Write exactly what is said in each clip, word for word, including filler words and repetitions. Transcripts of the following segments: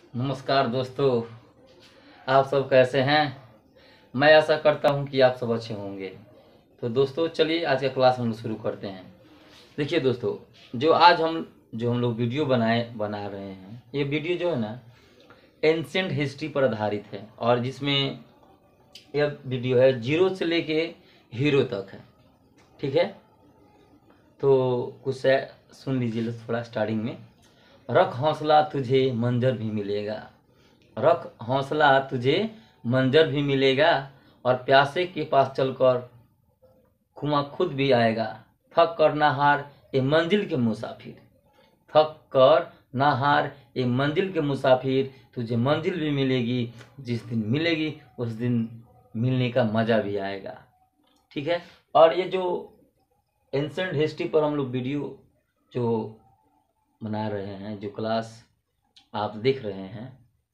नमस्कार दोस्तों, आप सब कैसे हैं। मैं आशा करता हूं कि आप सब अच्छे होंगे। तो दोस्तों चलिए आज का क्लास हम लोग शुरू करते हैं। देखिए दोस्तों, जो आज हम जो हम लोग वीडियो बनाए बना रहे हैं, ये वीडियो जो है ना एंशिएंट हिस्ट्री पर आधारित है, और जिसमें यह वीडियो है जीरो से लेके हीरो तक है। ठीक है, तो कुछ से सुन लीजिए थोड़ा स्टार्टिंग में। रख हौसला तुझे मंजर भी मिलेगा, रख हौसला तुझे मंजर भी मिलेगा, और प्यासे के पास चलकर खुमा खुद भी आएगा। थक कर ना हार ए मंजिल के मुसाफिर, थक कर ना हार ए मंजिल के मुसाफिर, तुझे मंजिल भी मिलेगी, जिस दिन मिलेगी उस दिन मिलने का मजा भी आएगा। ठीक है, और ये जो एंशिएंट हिस्ट्री पर हम लोग वीडियो जो बना रहे हैं, जो क्लास आप देख रहे हैं,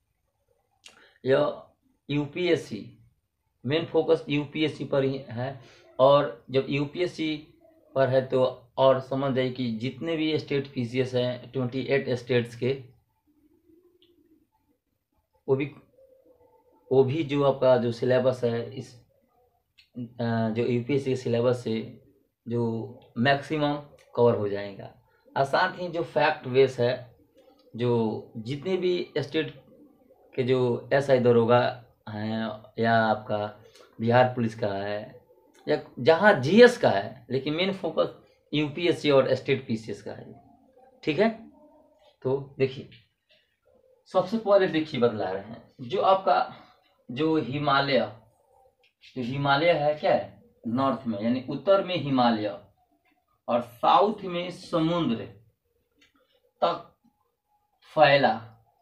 यह यूपीएससी मेन फोकस यूपीएससी पर ही है। और जब यूपीएससी पर है तो और समझ जाइए कि जितने भी स्टेट पीसीएस हैं अट्ठाईस स्टेट्स के, वो भी वो भी जो आपका जो सिलेबस है इस जो यूपीएससी के सिलेबस से जो मैक्सिमम कवर हो जाएगा। और साथ ही जो फैक्ट बेस है, जो जितने भी स्टेट के जो एस आई दरोगा हैं या आपका बिहार पुलिस का है या जहाँ जीएस का है, लेकिन मेन फोकस यूपीएससी और स्टेट पीसीएस का है। ठीक है, तो देखिए सबसे पहले देखिए बदला रहे हैं जो आपका जो हिमालय जो हिमालय है क्या है, नॉर्थ में यानी उत्तर में हिमालय और साउथ में समुद्र तक फैला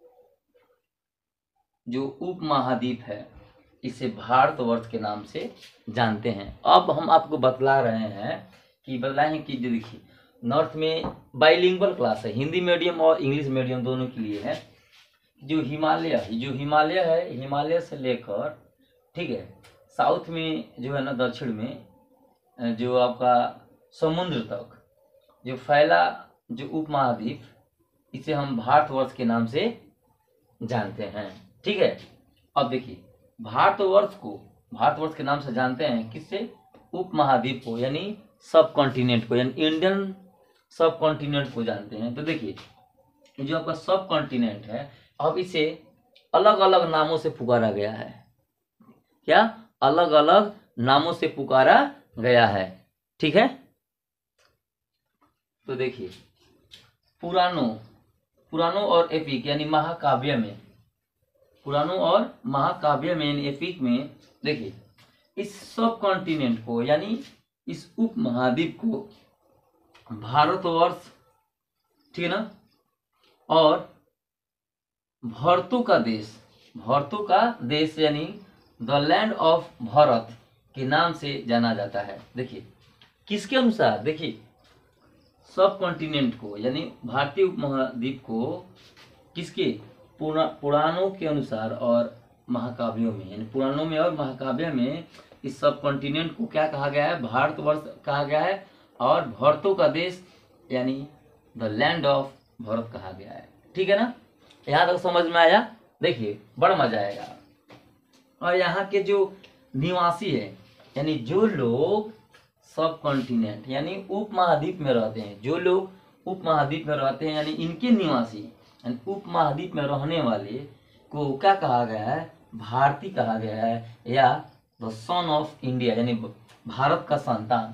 जो उपमहाद्वीप है, इसे भारतवर्ष के नाम से जानते हैं। अब हम आपको बतला रहे हैं कि बतलाएं कि जो देखिए नॉर्थ में बाइलिंगुअल क्लास है, हिंदी मीडियम और इंग्लिश मीडियम दोनों के लिए है। जो हिमालय जो हिमालय है, हिमालय से लेकर ठीक है साउथ में जो है ना दक्षिण में जो आपका समुद्र तक जो फैला जो उपमहाद्वीप, इसे हम भारतवर्ष के नाम से जानते हैं। ठीक है, अब देखिए भारतवर्ष को भारतवर्ष के नाम से जानते हैं किससे, उपमहाद्वीप को यानी सब कॉन्टिनेंट को, यानी इंडियन सब कॉन्टिनेंट को जानते हैं। तो देखिए जो आपका सब कॉन्टिनेंट है, अब इसे अलग अलग नामों से पुकारा गया है। क्या अलग अलग नामों से पुकारा गया है। ठीक है, तो देखिए पुराणों पुराणों और एपिक यानी महाकाव्य में पुराणों और महाकाव्य में यानी एपिक में देखिए इस सब कॉन्टिनेंट को यानी इस उपमहाद्वीप को भारतवर्ष, ठीक है ना, और भरतों का देश भरतों का देश यानी द लैंड ऑफ भारत के नाम से जाना जाता है। देखिए किसके अनुसार, देखिए सब कॉन्टिनेंट को यानी भारतीय उपमहाद्वीप को किसके पुराणों के अनुसार और महाकाव्यों में, यानी पुराणों में और महाकाव्य में इस सब कॉन्टिनेंट को क्या कहा गया है, भारतवर्ष कहा गया है, और भारतों का देश यानी द लैंड ऑफ भारत कहा गया है। ठीक है ना, यहाँ तक समझ में आया। देखिए बड़ा मजा आएगा। और यहाँ के जो निवासी है यानी जो लोग सब कॉन्टिनेंट यानी उपमहाद्वीप में रहते हैं, जो लोग उपमहाद्वीप में रहते हैं यानी इनके निवासी यानी उपमहाद्वीप में रहने वाले को क्या कहा गया है, भारतीय कहा गया है, या द सन ऑफ इंडिया यानी भारत का संतान।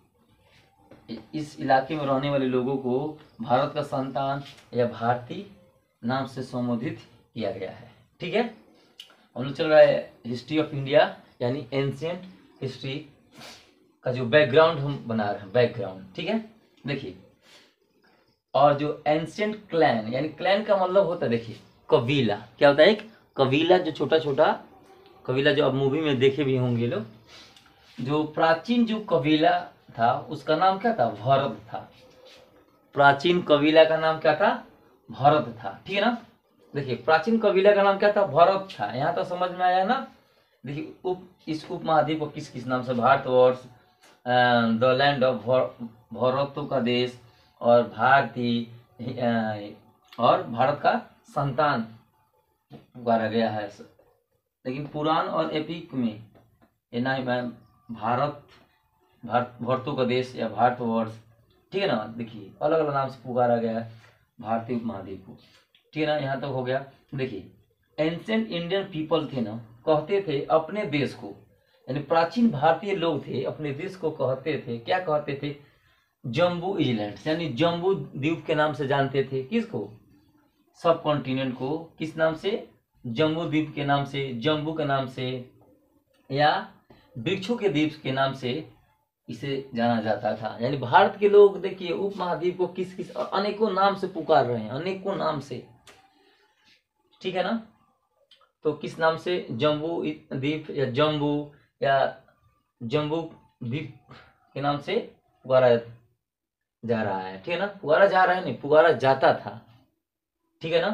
इस इलाके में रहने वाले लोगों को भारत का संतान या भारतीय नाम से संबोधित किया गया है। ठीक है, हम लोग चल रहा है हिस्ट्री ऑफ इंडिया यानी एंशिएंट हिस्ट्री का जो बैकग्राउंड हम बना रहे हैं, बैकग्राउंड। ठीक है, देखिए और जो एंशिएंट क्लैन यानी क्लैन का मतलब होता है, देखिए कबीला क्या होता है, एक कबीला जो छोटा छोटा कबीला जो आप मूवी में देखे भी होंगे लोग, जो प्राचीन जो कबीला था उसका नाम क्या था, भरत था। प्राचीन कबीला का नाम क्या था, भरत था। ठीक है ना, देखिए प्राचीन कबीला का नाम क्या था, भरत था। यहाँ तक समझ में आया ना। देखिए उप इस उपमहाद्वीप को किस किस नाम से, भारतवर्ष, द लैंड ऑफ भारतों का देश, और भारतीय और भारत का संतान पुकारा गया है। लेकिन पुराण और एपिक में ये ना भारत भारत भारतों का देश या भारतवर्ष, ठीक है ना, देखिए अलग अलग नाम से पुकारा गया है भारतीय उपमहाद्वीप को, ठीक है ना। यहाँ तक हो गया। देखिए एंशिएंट इंडियन पीपल थे ना, कहते थे अपने देश को, यानी प्राचीन भारतीय लोग थे अपने देश को कहते थे, क्या कहते थे, जम्बू आइलैंड, यानी जम्बू द्वीप के नाम से जानते थे। किसको? सब कॉन्टिनेंट को किस नाम से? जम्बू द्वीप के नाम से, जम्बू के नाम से, या वृक्षों के द्वीप के नाम से इसे जाना जाता था। यानी भारत के लोग देखिए उपमहाद्वीप को किस किस अनेकों नाम से पुकार रहे हैं, अनेकों नाम से, ठीक है ना। तो किस नाम से? जम्बू द्वीप या जम्बू या जम्बू द्वीप के नाम से पुकारा जा रहा है, ठीक है ना। पुकारा जा रहा है नहीं, पुकारा जाता था, ठीक है ना।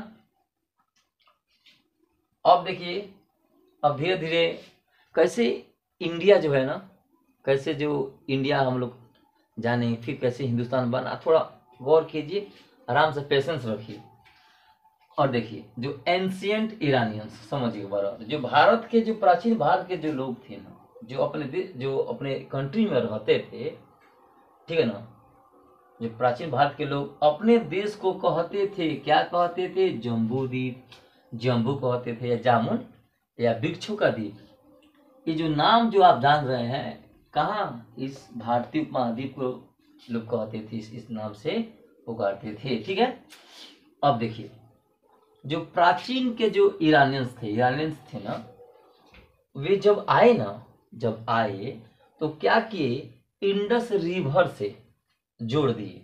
अब देखिए अब धीरे धीरे कैसे इंडिया जो है ना, कैसे जो इंडिया हम लोग जाने, फिर कैसे हिंदुस्तान बना, थोड़ा गौर कीजिए, आराम से पेशेंस रखिए और देखिए। जो एंशिएंट इरानियंस, समझिए बराबर, जो भारत के जो प्राचीन भारत के जो लोग थे ना, जो अपने देश जो अपने कंट्री में रहते थे, ठीक है ना, जो प्राचीन भारत के लोग अपने देश को कहते थे, क्या कहते थे? जम्बू द्वीप, जम्बू कहते थे, या जामुन या वृक्षों का द्वीप। ये जो नाम जो आप जान रहे हैं, कहाँ? इस भारतीय उपमहाद्वीप को लोग कहते थे, इस, इस नाम से पुकारते थे, ठीक है। अब देखिए जो प्राचीन के जो ईरानियंस थे ईरानियंस थे ना, वे जब आए ना जब आए तो क्या किए? इंडस रिवर से जोड़ दिए,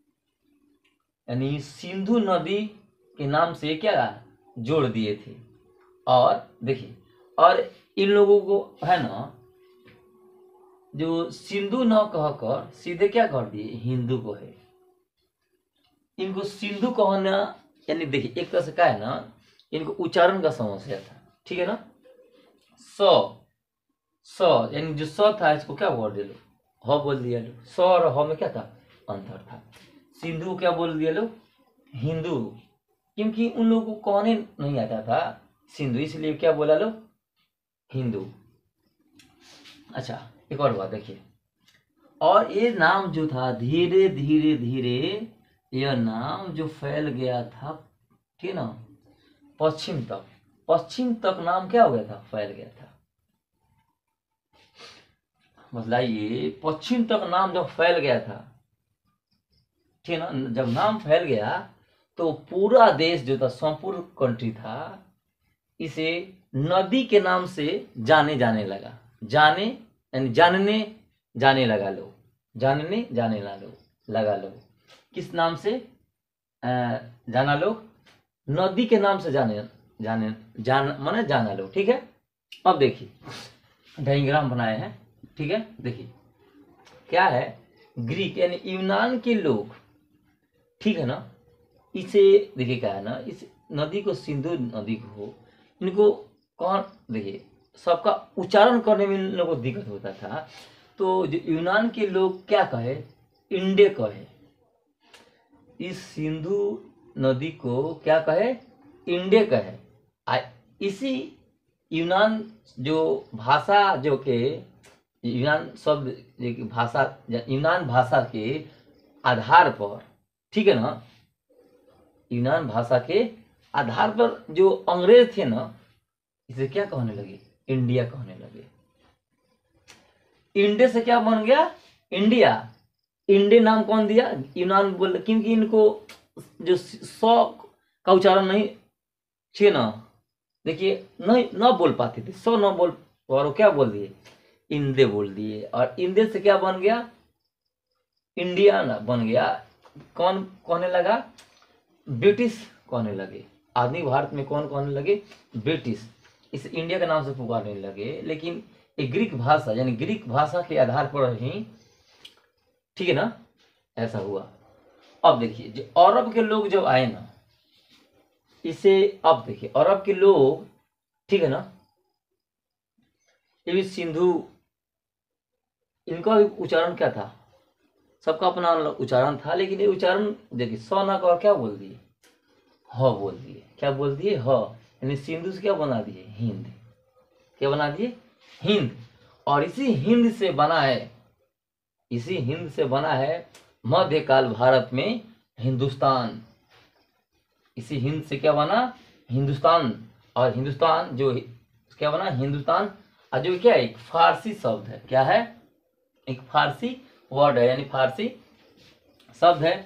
यानी सिंधु नदी के नाम से क्या जोड़ दिए थे। और देखिए और इन लोगों को है ना, जो सिंधु न कहकर सीधे क्या कर दिए? हिंदू को है। इनको सिंधु कहना, यानी देखिए एक तरह से क्या है ना, इनको उच्चारण का समस्या था, ठीक है ना। स स यानी जो स था इसको क्या बोल दिया लोग? ह बोल दिया लोग। स और ह में क्या था? अंतर था। सिंधु क्या बोल दिया लोग? हिंदू, क्योंकि उन लोगों को कहने नहीं आता था सिंधु, इसलिए क्या बोला लोग? हिंदू। अच्छा एक और बात देखिए, और ये नाम जो था धीरे धीरे धीरे यह नाम जो फैल गया था, ठीक है ना, पश्चिम तक, पश्चिम तक नाम क्या हो गया था? फैल गया था। बताइए पश्चिम तक नाम जब फैल गया था, ठीक है ना, जब नाम फैल गया तो पूरा देश जो था, संपूर्ण कंट्री था, इसे नदी के नाम से जाने जाने लगा, जाने यानी जानने जाने लगा लोग, जानने जाने लोग लगा लोग। किस नाम से आ, जाना लोग? नदी के नाम से जाने जाने जान माने जाना लोग, ठीक है। अब देखिए डायग्राम बनाए हैं, ठीक है। देखिए क्या है, ग्रीक यानी यूनान के लोग, ठीक है ना, इसे देखिए क्या है ना, इस नदी को सिंधु नदी को, इनको कौन, देखिए सबका उच्चारण करने में इन लोगों को दिक्कत होता था, तो जो यूनान के लोग क्या कहे? इंडे कहे। इस सिंधु नदी को क्या कहे? इंडे कहे। आ, इसी यूनान जो भाषा जो के यूनान शब्द भाषा यूनान भाषा के आधार पर, ठीक है ना, यूनान भाषा के आधार पर जो अंग्रेज थे ना, इसे क्या कहने लगे? इंडिया कहने लगे। इंडे से क्या बन गया? इंडिया। इंडे नाम कौन दिया? यूनान बोल, क्योंकि इनको जो सौ का उच्चारण नहीं थे ना, देखिए नहीं न बोल पाते थे, सौ न बोल, और क्या बोल दिए? इंदे बोल दिए। और इंदे से क्या बन गया? इंडिया ना बन गया। कौन कहने लगा? ब्रिटिश कहने लगे। आधुनिक भारत में कौन कहने लगे? ब्रिटिश। इस इंडिया के नाम से पुकारने लगे। लेकिन एक ग्रीक भाषा यानी ग्रीक भाषा के आधार पर ही, ठीक है ना, ऐसा हुआ। अब देखिए जो अरब के लोग जब आए ना, इसे अब देखिए अरब के लोग, ठीक है ना, ये भी सिंधु, इनका भी उच्चारण क्या था? सबका अपना उच्चारण था, लेकिन ये उच्चारण देखिए स ना का क्या बोल दिए? ह बोल दिए। क्या बोल दिए? ह। यानी सिंधु से क्या बना दिए, हिंद। क्या बना दिए, हिंद। और इसी हिंद से बना है, इसी हिंद से बना है मध्यकाल भारत में हिंदुस्तान। इसी हिंद से क्या बना, हिंदुस्तान। और हिंदुस्तान जो क्या बना, हिंदुस्तान। और जो क्या है, एक फारसी शब्द है। क्या है, एक फारसी वर्ड है, यानी फारसी शब्द है।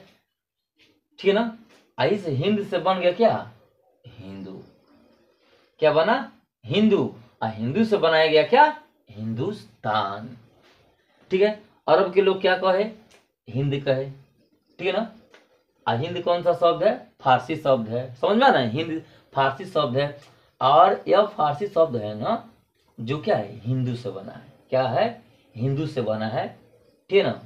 ठीक है ना। आई से हिंद से बन गया क्या, हिंदू। क्या बना, हिंदू। और हिंदू से बनाया गया क्या, हिंदुस्तान। ठीक है। अरब के लोग क्या कहे, हिंद कहे। ठीक है ना। और हिंद कौन सा शब्द है, फारसी शब्द है। समझ में आ रहा है, हिंद फारसी शब्द है। और यह फारसी शब्द है ना, जो क्या है, हिंदू से बना है। क्या है, हिंदू से बना है। ठीक है ना।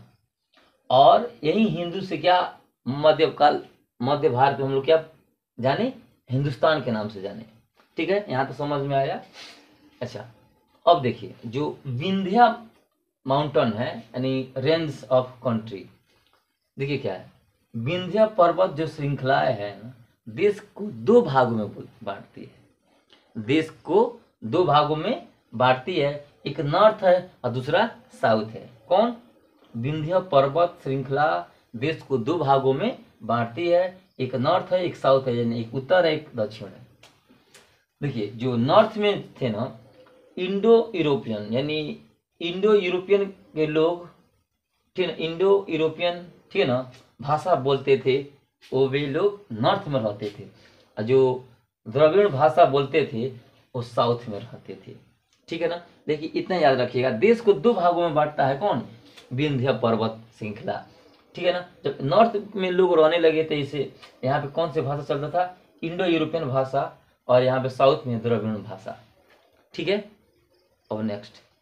और यही हिंदू से क्या, मध्यकाल मध्य भारत में हम लोग क्या जाने, हिंदुस्तान के नाम से जाने। ठीक है, यहाँ तो समझ में आया। अच्छा, अब देखिए जो विंध्या माउंटेन है, यानी रेंज ऑफ कंट्री। देखिए क्या है, विंध्या पर्वत जो श्रृंखलाएं है ना, देश को दो भागों में बांटती है। देश को दो भागों में बांटती है, एक नॉर्थ है और दूसरा साउथ है। कौन, विंध्या पर्वत श्रृंखला देश को दो भागों में बांटती है, एक नॉर्थ है एक साउथ है, यानी एक उत्तर है एक दक्षिण है। देखिए जो नॉर्थ में थे ना, इंडो यूरोपियन, यानी इंडो यूरोपियन के लोग, ठीक है, इंडो यूरोपियन, ठीक है ना, भाषा बोलते थे, वो वे लोग नॉर्थ में रहते थे। और जो द्रविड़ भाषा बोलते थे वो साउथ में रहते थे। ठीक है ना। देखिए इतना याद रखिएगा, देश को दो भागों में बांटता है कौन, विंध्य पर्वत श्रृंखला। ठीक है ना। जब नॉर्थ में लोग रहने लगे थे, इसे यहाँ पे कौन सी भाषा चलता था, इंडो यूरोपियन भाषा, और यहाँ पे साउथ में द्रविड़ भाषा। ठीक है। अब नेक्स्ट